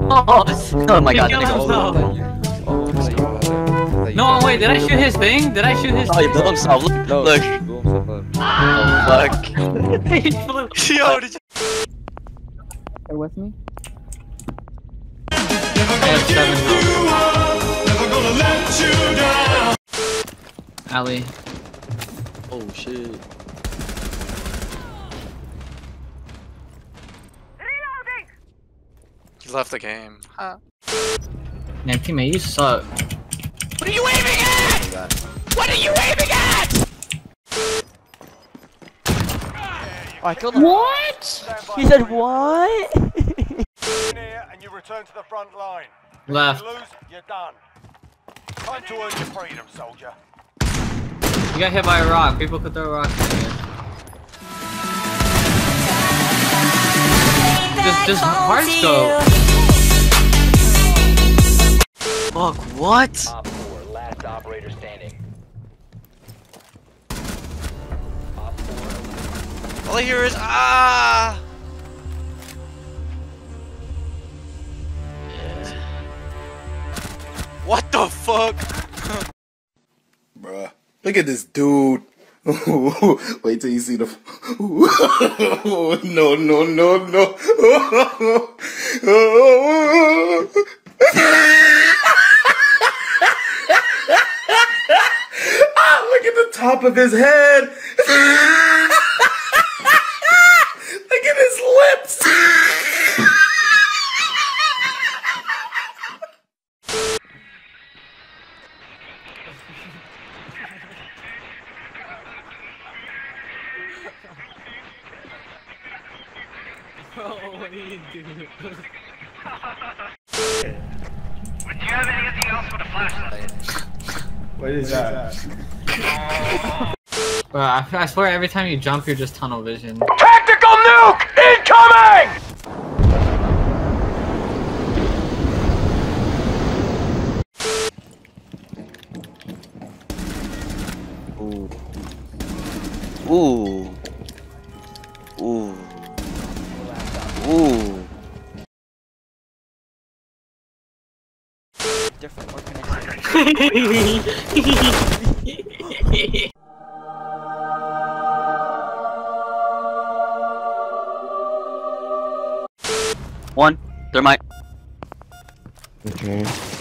Oh my god, He that killed nigga. himself. No, wait, did I shoot his thing? Did I shoot his Oh, he thing? blew himself. Look. No, Look. blew himself up. Oh, fuck. He flew. Yo, did you... Are with me? Ali. Oh, shit. He left the game. Huh? Man, teammate, you suck. What are you aiming at? What are you aiming at? Oh, I killed him. What? He said what? And you return to the front line. Left. If you lose, you're done. Time to earn your freedom, soldier. You got hit by a rock. People could throw rocks at you. Just hard scope. Fuck, what? Op 4, last operator standing. Op 4. All I hear is ah. What the fuck? Bruh, look at this dude. Wait till you see the. No, no, no, no. Look at the top of his head. Look at his lips. Bro, what do you do? Would you have anything else with a flashlight? What is that? Bro, I swear every time you jump, you're just tunnel vision. Tactical nuke incoming! Ooh. Ooh. Ooh. Different, what can I say? One, thermite. Okay.